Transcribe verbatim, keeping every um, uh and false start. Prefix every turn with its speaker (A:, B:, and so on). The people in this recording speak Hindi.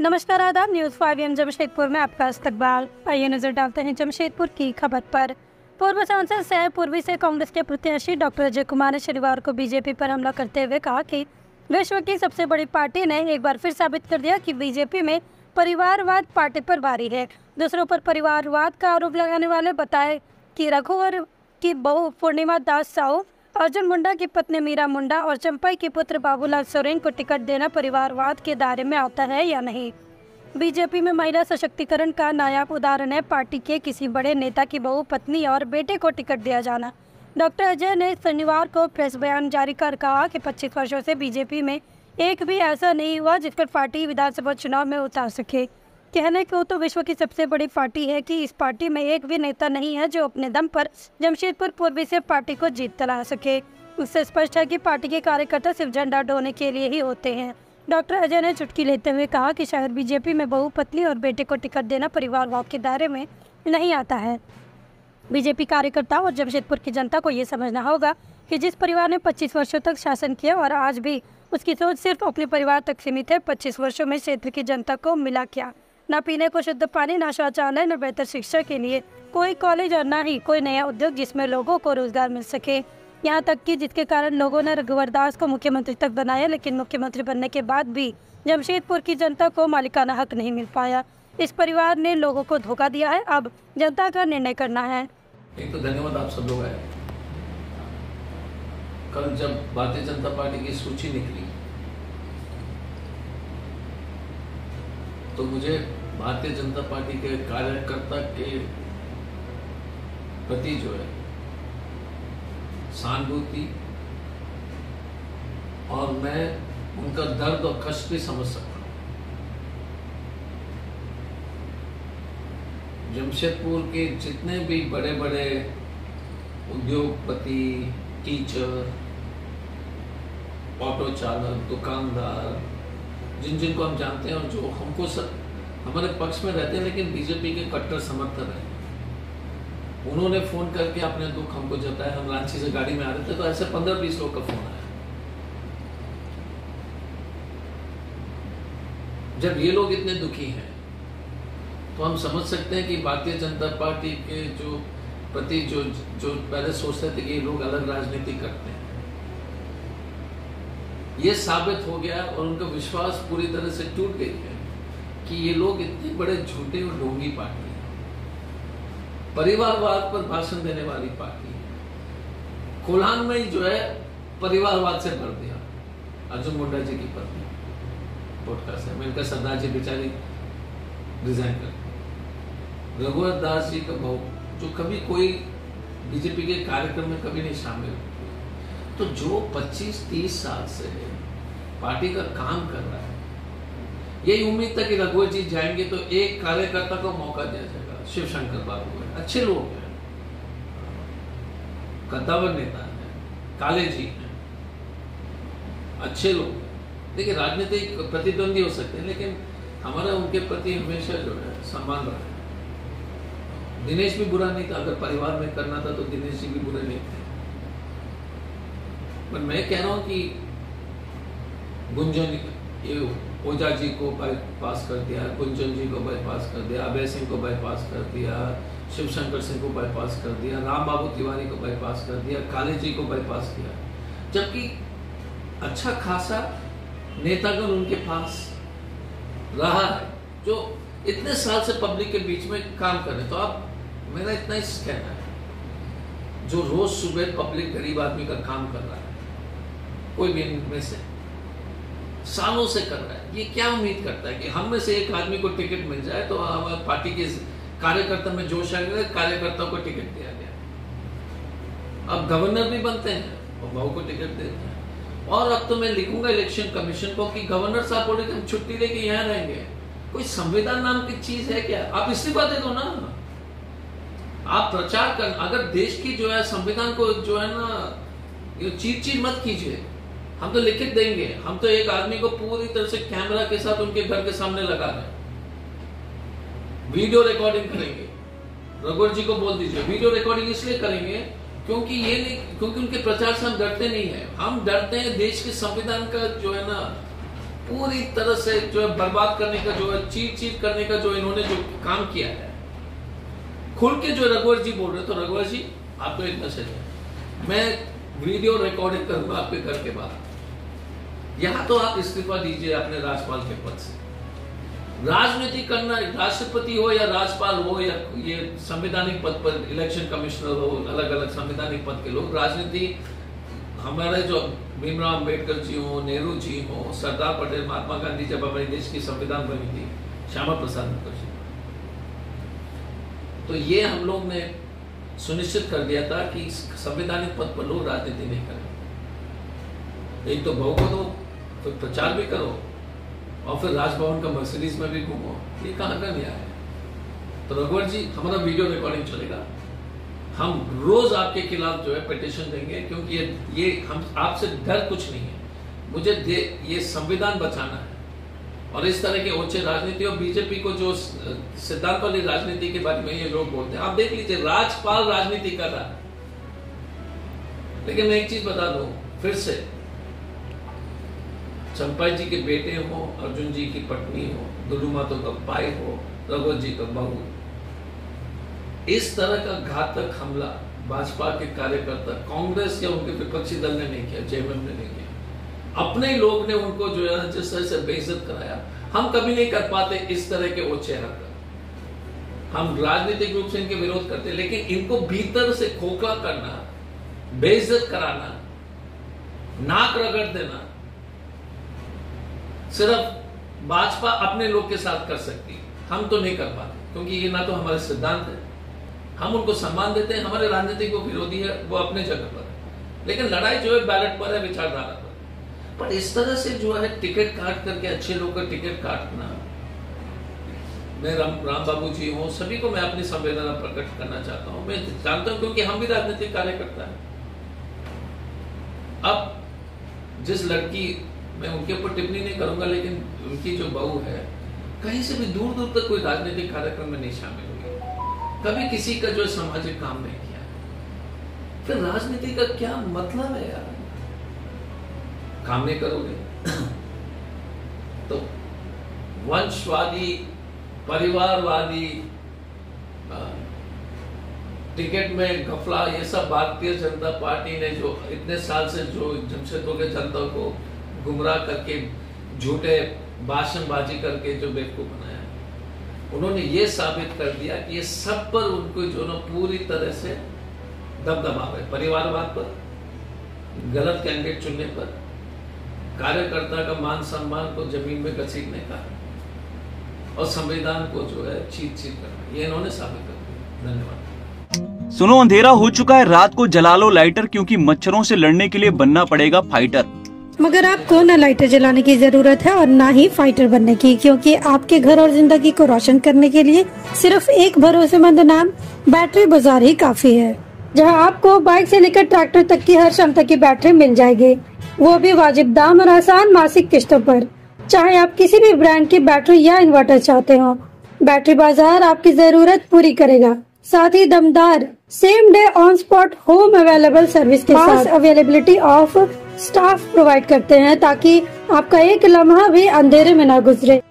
A: नमस्कार, आदाब। न्यूज़ फाइव एम जमशेदपुर में आपका इस्तकबाल। आइए नजर डालते हैं जमशेदपुर की खबर पर। पूर्व सांसद सह पूर्वी से कांग्रेस के प्रत्याशी डॉक्टर अजय कुमार ने शनिवार को बीजेपी पर हमला करते हुए कहा कि विश्व की सबसे बड़ी पार्टी ने एक बार फिर साबित कर दिया कि बीजेपी में परिवारवाद पार्टी पर भारी है। दूसरों पर परिवारवाद का आरोप लगाने वाले बताए कि रघुवर की बहू पूर्णिमा दास साहू, अर्जुन मुंडा की पत्नी मीरा मुंडा और चंपाई के पुत्र बाबूलाल सोरेन को टिकट देना परिवारवाद के दायरे में आता है या नहीं। बीजेपी में महिला सशक्तिकरण का नायाब उदाहरण है पार्टी के किसी बड़े नेता की बहू, पत्नी और बेटे को टिकट दिया जाना। डॉक्टर अजय ने शनिवार को प्रेस बयान जारी कर कहा कि पच्चीस वर्षों से बीजेपी में एक भी ऐसा नहीं हुआ जिस पर पार्टी विधानसभा चुनाव में उतार सके। कहने को तो विश्व की सबसे बड़ी पार्टी है कि इस पार्टी में एक भी नेता नहीं है जो अपने दम पर जमशेदपुर पूर्वी से पार्टी को जीत दिला सके। इससे स्पष्ट है कि पार्टी के कार्यकर्ता सिर्फ झंडा ढोने के लिए ही होते हैं। डॉक्टर अजय ने चुटकी लेते हुए कहा कि शायद बीजेपी में बहू, पत्नी और बेटे को टिकट देना परिवारवाद के दायरे में नहीं आता है। बीजेपी कार्यकर्ता और जमशेदपुर की जनता को ये समझना होगा कि जिस परिवार ने पच्चीस वर्षों तक शासन किया और आज भी उसकी सोच सिर्फ अपने परिवार तक सीमित है, पच्चीस वर्षों में क्षेत्र की जनता को मिला क्या? न पीने को शुद्ध पानी, न शौचालय, न बेहतर शिक्षा के लिए कोई कॉलेज और न ही कोई नया उद्योग जिसमें लोगों को रोजगार मिल सके। यहाँ तक कि जिसके कारण लोगों ने रघुवर दास को मुख्यमंत्री तक बनाया, लेकिन मुख्यमंत्री बनने के बाद भी जमशेदपुर की जनता को मालिकाना हक नहीं मिल पाया। इस परिवार ने लोगों को धोखा दिया है। अब जनता का निर्णय करना है।
B: एक तो धन्यवाद आप सब लोग आए। कल जब भारतीय जनता पार्टी की सूची निकली तो मुझे भारतीय जनता पार्टी के कार्यकर्ता के प्रति जो है सहानुभूति और मैं उनका दर्द और कष्ट भी समझ सकता हूं। जमशेदपुर के जितने भी बड़े बड़े उद्योगपति, टीचर, ऑटो चालक, दुकानदार, जिन जिनको हम जानते हैं और जो हमको सब हमारे पक्ष में रहते हैं लेकिन बीजेपी के कट्टर समर्थक हैं, उन्होंने फोन करके अपने दुख हमको जताया। हम रांची से गाड़ी में आ रहे थे तो ऐसे पंद्रह बीस लोग का फोन आया। जब ये लोग इतने दुखी हैं तो हम समझ सकते हैं कि भारतीय जनता पार्टी के जो प्रति जो जो पहले सोचते थे कि ये लोग अलग राजनीति करते हैं, ये साबित हो गया और उनका विश्वास पूरी तरह से टूट गई है कि ये लोग इतने बड़े झूठे और ढोंगी पार्टी है, परिवारवाद पर भाषण देने वाली पार्टी है। कोल्हान में ही जो है परिवारवाद से भर दिया। अर्जुन मुंडा जी की पत्नी पॉडकास्ट है, मैं सरदार जी बेचारी रिजाइन कर, रघुवर दास जी का बहू जो कभी कोई बीजेपी के कार्यक्रम में कभी नहीं शामिल, तो जो पच्चीस तीस साल से पार्टी का काम कर रहा है, यही उम्मीद था कि रघुवर जी जाएंगे तो एक कार्यकर्ता को मौका दिया जाएगा। शिवशंकर बाबू है, अच्छे लोग हैं, कद्दावर नेता है, काले जी हैं, अच्छे लोग हैं। देखिए राजनीतिक प्रतिद्वंदी हो सकते हैं लेकिन हमारा उनके प्रति हमेशा जो है सम्मान रहा है। दिनेश भी बुरा नहीं था, अगर परिवार में करना था तो दिनेश जी भी बुरे नहीं थे। पर मैं कह रहा हूं कि गुंजन ये ओझा जी को बाईपास कर दिया, गुंजन जी को बाईपास कर दिया, अभय सिंह को बाईपास कर दिया, शिवशंकर सिंह को बाईपास कर दिया, राम बाबू तिवारी को बाईपास कर दिया, काले जी को बाईपास किया, जबकि अच्छा खासा नेतागण उनके पास रहा है जो इतने साल से पब्लिक के बीच में काम कर रहे। तो अब मेरा इतना ही कहना है, जो रोज सुबह पब्लिक गरीब आदमी का काम कर रहा है, कोई भी इनमें से सालों से कर रहा है, ये क्या उम्मीद करता है कि हम में से एक आदमी को टिकट मिल जाए तो हमारे पार्टी के कार्यकर्ता में जोश आ गया, कार्यकर्ताओं को टिकट दिया गया। अब गवर्नर भी बनते हैं और बहू को टिकट देते हैं। और अब तो मैं लिखूंगा इलेक्शन कमीशन को कि गवर्नर साहब बोले कि हम छुट्टी लेके यहाँ रहेंगे। कोई संविधान नाम की चीज है क्या? आप इस्तीफा दे दो ना, आप प्रचार कर। अगर देश की जो है संविधान को जो है ना चीर चीर मत कीजिए। हम तो लिखित देंगे, हम तो एक आदमी को पूरी तरह से कैमरा के साथ उनके घर के सामने लगा रहे हैं, वीडियो रिकॉर्डिंग करेंगे। रघुवर जी को बोल दीजिए वीडियो रिकॉर्डिंग इसलिए करेंगे क्योंकि ये नहीं, क्योंकि उनके प्रचार से हम डरते नहीं है, हम डरते हैं देश के संविधान का जो है ना पूरी तरह से जो है बर्बाद करने का, जो है चीट चीट करने का जो इन्होंने जो काम किया है, खुल के जो रघुवर जी बोल रहे, तो रघुवर जी आपको एक मैसेज है, मैं वीडियो रिकॉर्डिंग करूंगा आपके घर के बाद, यहां तो आप इस्तीफा दीजिए अपने राज्यपाल के पद से। राजनीति करना, राष्ट्रपति हो या राज्यपाल हो या ये संवैधानिक पद पर इलेक्शन कमिश्नर हो, अलग अलग संवैधानिक पद के लोग, राजनीति हमारे जो भीमराव अंबेडकर जी हो, नेहरू जी हो, सरदार पटेल, महात्मा गांधी, जब हमारे देश की संविधान बनी थी, श्यामा प्रसाद मुखर्जी, तो ये हम लोग ने सुनिश्चित कर दिया था कि संवैधानिक पद पर लोग राजनीति नहीं करें। एक तो बहू को दो, फिर प्रचार भी करो और फिर राजभवन का मर्सिडीज में भी घूमो, ये कहां का न्याय है? तो रघुवर जी, हमारा वीडियो रिकॉर्डिंग चलेगा, हम रोज आपके खिलाफ जो है पिटीशन देंगे, क्योंकि ये ये हम आपसे डर कुछ नहीं है, मुझे ये संविधान बचाना है। और इस तरह के ऊंचे राजनीति और बीजेपी को जो सिद्धांत वाली राजनीति के बारे में ये लोग बोलते हैं, आप देख लीजिए, राज्यपाल राजनीति कर रहा है। लेकिन मैं एक चीज बता दूं फिर से, चंपा जी के बेटे हो, अर्जुन जी की पत्नी हो, दुलू मातो का भाई हो, रघुवर जी का बहू, इस तरह का घातक हमला भाजपा के कार्यकर्ता, कांग्रेस या उनके विपक्षी दल ने नहीं किया, जेएमएम ने नहीं किया, अपने लोग ने उनको जो है जिस तरह से बेइज्जत कराया, हम कभी नहीं कर पाते इस तरह के ओछे हरकत। हम राजनीतिक रूप से इनके विरोध करते, लेकिन इनको भीतर से खोखला करना, बेइज्जत कराना, नाक रगड़ देना, सिर्फ भाजपा अपने लोग के साथ कर सकती है, हम तो नहीं कर पाते, क्योंकि ये ना तो हमारे सिद्धांत है, हम उनको सम्मान देते हैं, हमारे राजनीतिक को विरोधी है वो अपने जगह पर है, लेकिन लड़ाई जो है बैलेट पर है, विचारधारा पर। पर इस तरह से जो है टिकट काट करके अच्छे लोग का टिकट काटना, मैं राम, राम बाबू जी हूं, सभी को मैं अपनी संवेदना प्रकट करना चाहता हूं, मैं जानता हूं क्योंकि हम भी राजनीतिक कार्यकर्ता हैं। अब जिस लड़की, मैं उनके ऊपर टिप्पणी नहीं करूंगा, लेकिन उनकी जो बहू है, कहीं से भी दूर दूर तक कोई राजनीतिक कार्यक्रम में नहीं शामिल हुई, कभी किसी का जो सामाजिक काम नहीं किया, फिर राजनीति का क्या मतलब है यार? काम नहीं करोगे तो वंशवादी, परिवारवादी, टिकट में घपला, ये सब भारतीय जनता पार्टी ने जो इतने साल से जो जमशेदपुर के जनता को गुमराह करके, झूठे भाषणबाजी करके जो बेवकूफ बनाया, उन्होंने ये साबित कर दिया कि ये सब पर उनको जो ना पूरी तरह से दबदबा है, परिवारवाद पर, गलत कैंडिडेट चुनने पर, कार्यकर्ता का मान सम्मान को जमीन में घसीटने का, और संविधान को जो है चीट चीट करना, ये इन्होंने साबित कर दिया। धन्यवाद।
C: सुनो, अंधेरा हो चुका है, रात को जला लो लाइटर, क्योंकि मच्छरों से लड़ने के लिए बनना पड़ेगा फाइटर।
A: मगर आपको न लाइटर जलाने की जरूरत है और ना ही फाइटर बनने की, क्योंकि आपके घर और जिंदगी को रोशन करने के लिए सिर्फ एक भरोसेमंद नाम बैटरी बाजार ही काफी है, जहां आपको बाइक से लेकर ट्रैक्टर तक की हर क्षमता की बैटरी मिल जाएगी, वो भी वाजिब दाम और आसान मासिक किस्तों पर। चाहे आप किसी भी ब्रांड की बैटरी या इन्वर्टर चाहते हो, बैटरी बाजार आपकी जरूरत पूरी करेगा। साथ ही दमदार same day on spot home available service के साथ अवेलेबिलिटी ऑफ स्टाफ प्रोवाइड करते हैं, ताकि आपका एक लम्हा भी अंधेरे में ना गुजरे।